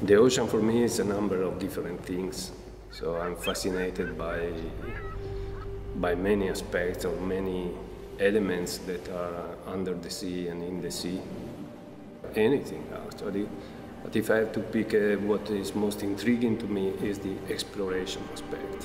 The ocean for me is a number of different things. So I'm fascinated by many aspects or many elements that are under the sea and in the sea. Anything actually. But if I have to pick what is most intriguing to me is the exploration aspect.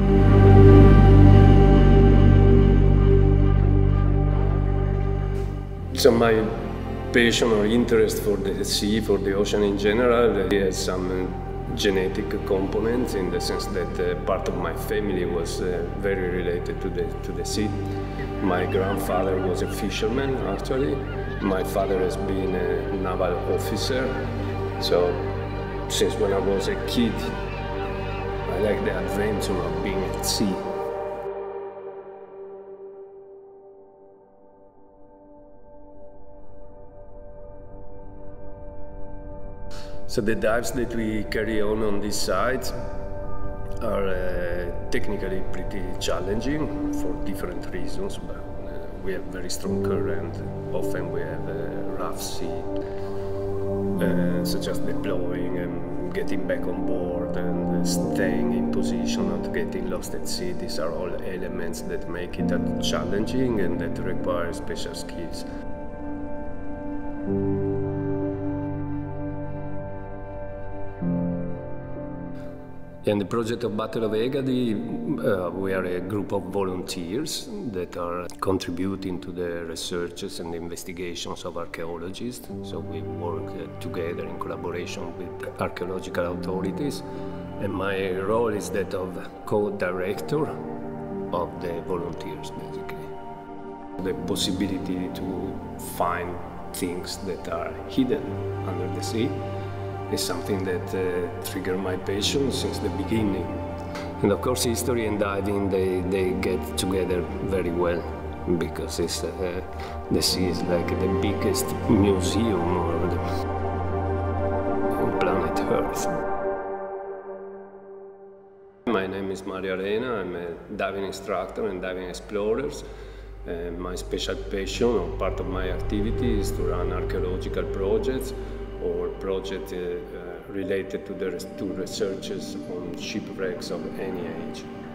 So my passion or interest for the sea, for the ocean in general, has some genetic components in the sense that part of my family was very related to the sea. My grandfather was a fisherman, actually. My father has been a naval officer. So since when I was a kid, I like the adventure of being at sea. So the dives that we carry on this site are technically pretty challenging for different reasons, but we have very strong current. Often we have a rough sea, such as deploying and getting back on board and staying in position, not getting lost at sea. These are all elements that make it challenging and that require special skills. In the project of Battle of Aegates, we are a group of volunteers that are contributing to the researches and investigations of archaeologists. So we work together in collaboration with archaeological authorities, and my role is that of co-director of the volunteers, basically. The possibility to find things that are hidden under the sea is something that triggered my passion since the beginning. And of course history and diving, they get together very well, because the sea is like the biggest museum on planet Earth. My name is Mario Arena. I'm a diving instructor and diving explorer. My special passion, or part of my activity, is to run archaeological projects or projects related to researches on shipwrecks of any age.